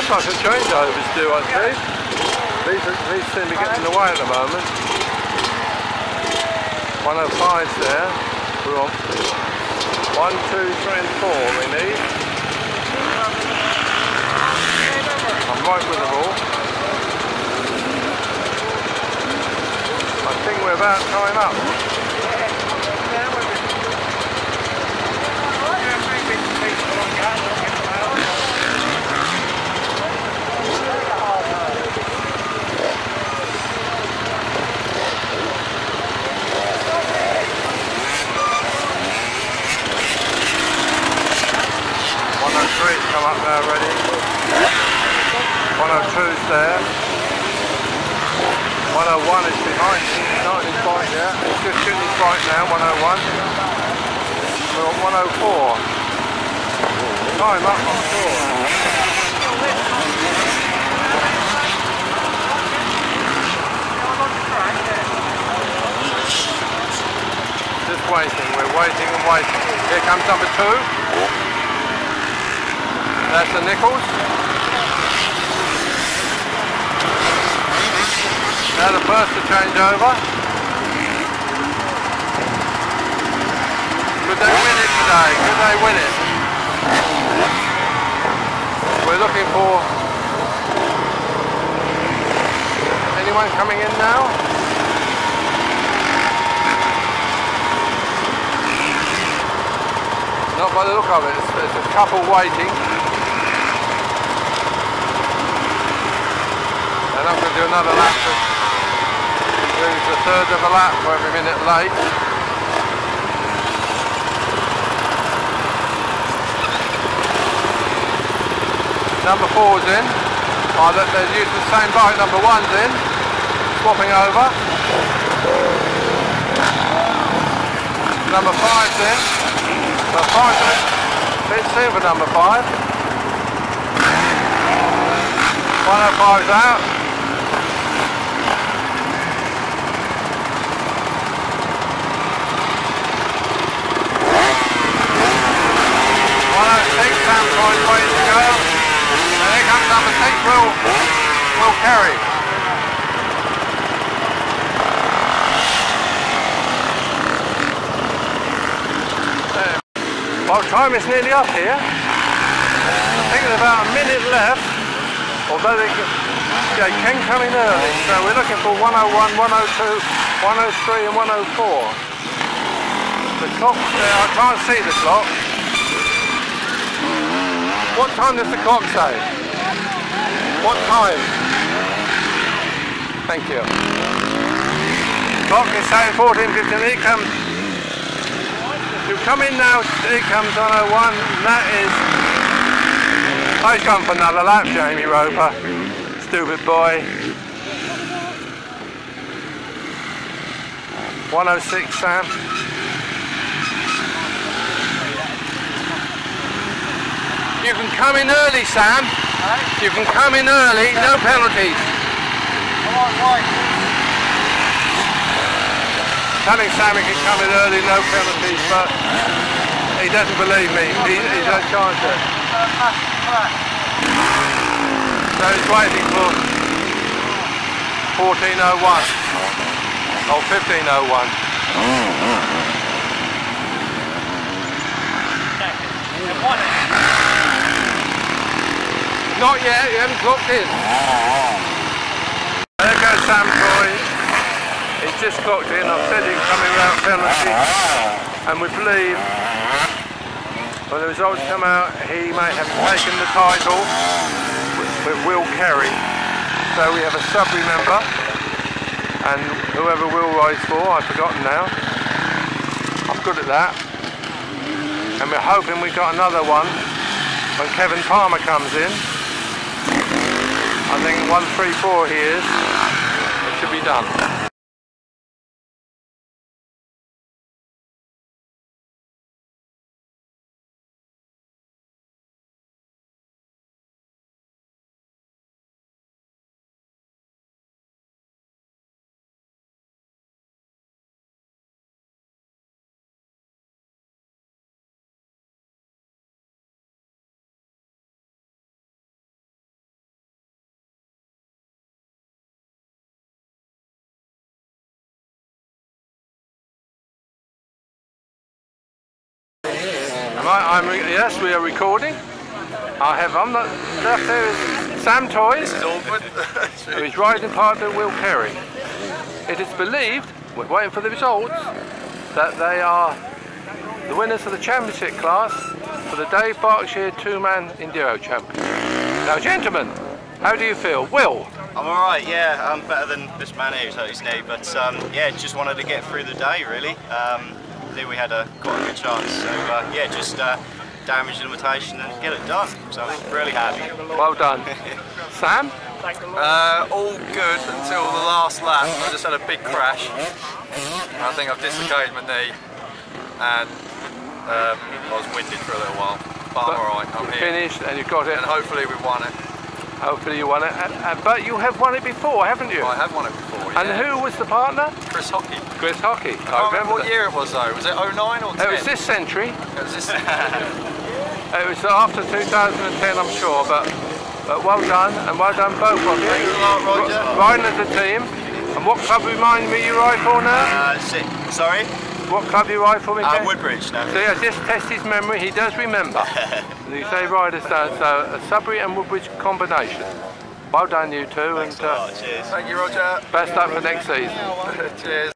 looks like a changeover's due, I think. These seem to be getting in the way at the moment. 105's there. We're on 1, 2, 3 and 4 we need. I'm right with them all. I think we're about time up. Come up now already. 102's there. 101 is behind him. He's not in his bike yet. He's just shooting his bike now, 101. We're on 104. Time up, I'm sure. Just waiting, we're waiting and waiting. Here comes number 2. That's the Nichols. Now the first to change over. Could they win it today? Could they win it? We're looking for anyone coming in now? Not by the look of it, it's a couple waiting. And I'm going to do another lap to lose a third of a lap for every minute late. Number 4's in. Oh, they're using the same bike. Number 1's in. Swapping over. Number 5's in. Number 5's in. Bit soon for number 5. 105's out. 106, Sam Troy's waiting to go. And here comes number 6, Will Carey. Well, time is nearly up here. I think there's about a minute left, although they can come in early. So we're looking for 101, 102, 103 and 104. The clock there, I can't see the clock. What time does the clock say? What time? Thank you. Clock is saying 14:15. Here comes. You come in now. Here comes 101. That is. Oh, he's gone for another lap, Jamie Roper. Stupid boy. 106, Sam. You can come in early, Sam. You can come in early, no penalties. Telling Sam he can come in early, no penalties, but he doesn't believe me. He don't chance it. So he's waiting for 14:01 or 15:01. Not yet, you haven't clocked in. There goes Sam Troy. He's just clocked in. I've said he's coming without penalty. And we believe when the results come out, he may have taken the title with Will Carey. So we have a Sudbury member, and whoever Will rides for, I've forgotten now. I'm good at that. And we're hoping we got another one when Kevin Palmer comes in. I think 134 he is. It should be done. Yes, we are recording. I'm not left there is Sam Toys, who is riding partner Will Perry. It is believed, we're waiting for the results, that they are the winners of the championship class for the Dave Berkshire two-man Enduro Championship. Now gentlemen, how do you feel? Will? I'm alright, yeah, I'm better than this man here who's hurt his knee, but yeah, just wanted to get through the day really. I think we had quite a good chance, so yeah, just damage the limitation and get it done, so I'm really happy. Well done. Sam? All good until the last lap. I just had a big crash. I think I've dislocated my knee and I was winded for a little while, but I'm alright, I'm here. Finished and you got it. And hopefully we won it. Hopefully you won it, but you have won it before, haven't you? I have won it before, yeah. And who was the partner? Chris Hockey. Chris Hockey. I remember what year it was though. Was it 09 or 10? It was this century. It was this It was after 2010, I'm sure, but well done, and well done both of you. Thanks a lot, Roger. Riding as a team. And what club remind me you ride for now? Sorry? What club you ride for me? Woodbridge now. See, I just test his memory, he does remember. You say riders don't, so a Sudbury and Woodbridge combination. Well done you two. Thanks a lot, cheers. Thank you, Roger. Best luck for next season. Cheers.